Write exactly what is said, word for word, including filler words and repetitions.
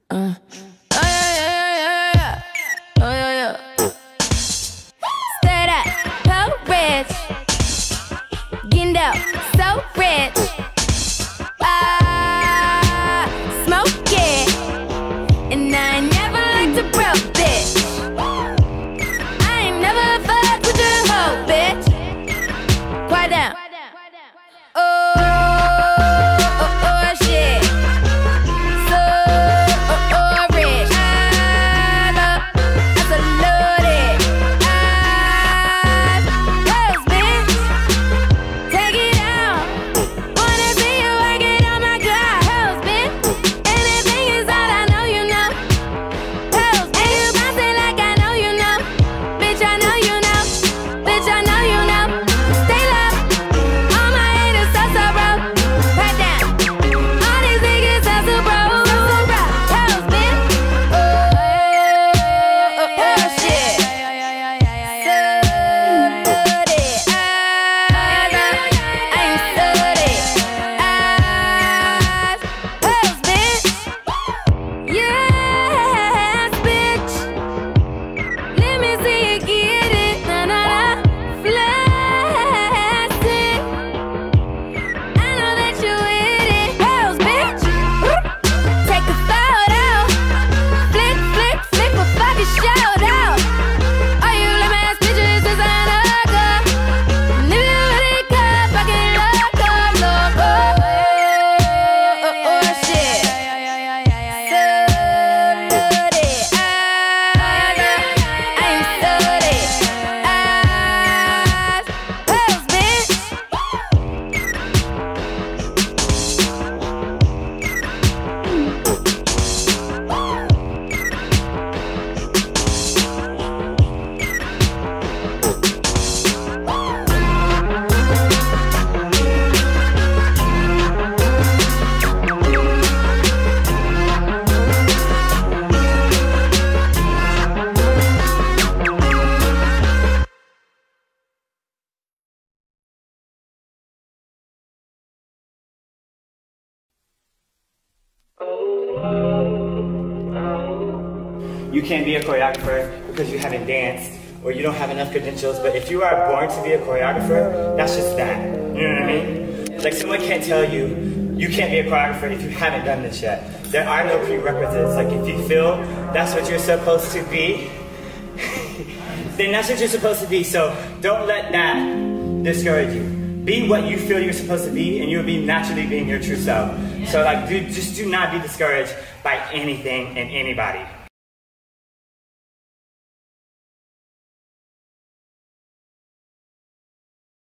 Uh. Oh yeah, yeah, yeah, yeah. Oh yeah, yeah. Straight up, so rich. Getting out, so rich. Ah, smoke it. And I ain't never liked a broke bitch. I ain't never fucked with your hoe, bitch. Quiet down. Oh, oh, oh, shit. So, oh, oh, rich. I love, I salute it. I, Wells, bitch. Take it out. Wanna see you work it, oh my God. Hells, bitch. Anything is all I know you know. Hells, and you bounce it like I know you know. Bitch, I know you know. Bitch, I know you know. Stay low. All my haters so so broke. Right down. All these niggas so so broke. Hells, bitch. Oh, oh, oh, oh, shit. Stood it. I love, I ain't stood it. Eyes. Hells, bitch. Yes, bitch. Let me see you get it. Na na na. Flash it. I know that you with it. Hells, bitch. Take a photo. Flick, flick, flick a fucking shout out. All you lame ass bitches is an ugly. And if you really cut, fucking loco, loco. Oh, oh, oh, shit. Stood it. I love, I ain't stood it. Eyes. Hells, bitch. You can't be a choreographer because you haven't danced or you don't have enough credentials, but if you are born to be a choreographer, that's just that. You know what I mean? Like, someone can't tell you you can't be a choreographer if you haven't done this yet. There are no prerequisites. Like, if you feel that's what you're supposed to be, then that's what you're supposed to be. So don't let that discourage you. Be what you feel you're supposed to be, and you'll be naturally being your true self. So like, dude, just do not be discouraged by anything and anybody.